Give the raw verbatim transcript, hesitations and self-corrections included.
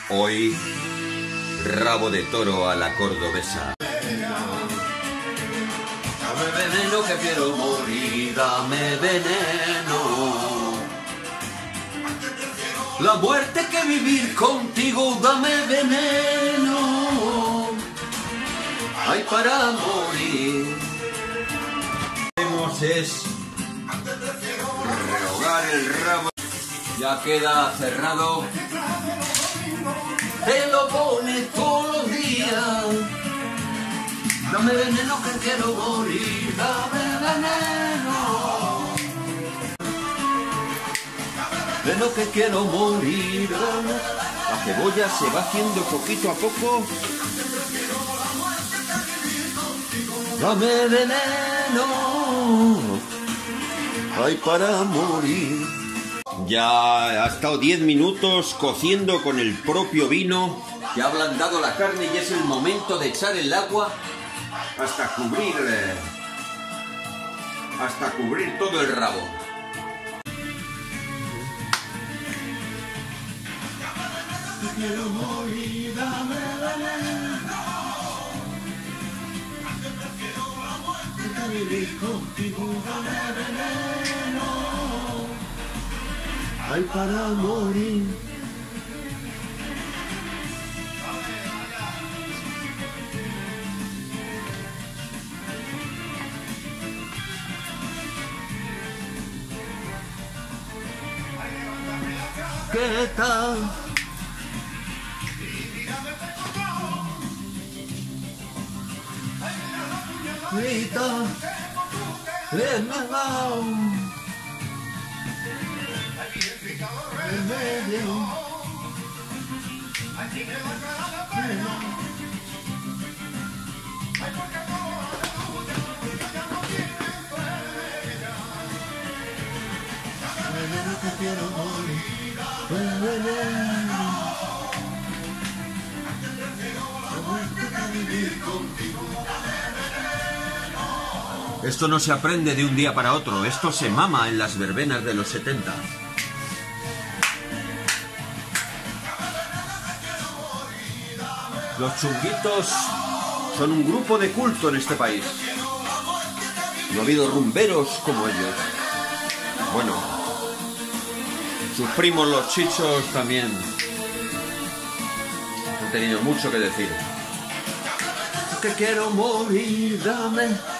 Hoy, rabo de toro a la cordobesa. Dame veneno que quiero morir, dame veneno. La muerte que vivir contigo, dame veneno. Ay, para morir. Hacemos es rehogar el rabo. Ya queda cerrado. Te lo pones todos los días. Dame veneno que quiero morir, dame veneno. Veneno que quiero morir. La cebolla se va haciendo poquito a poco. Dame veneno. Ay, para morir. Ya ha estado diez minutos cociendo con el propio vino. Que ha ablandado la carne y es el momento de echar el agua. Hasta cubrir, eh, hasta cubrir todo el rabo. Quiero morir, dame veneno. Quiero vivir contigo, dame veneno. Ay, para morir. ¿Qué tal? Grita, en medio, en medio. Veneno que quiero morir. Esto no se aprende de un día para otro, esto se mama en las verbenas de los setenta. Los chunguitos son un grupo de culto en este país. No ha habido rumberos como ellos. Bueno, sus primos los chichos también han tenido mucho que decir. Que quiero morir, dame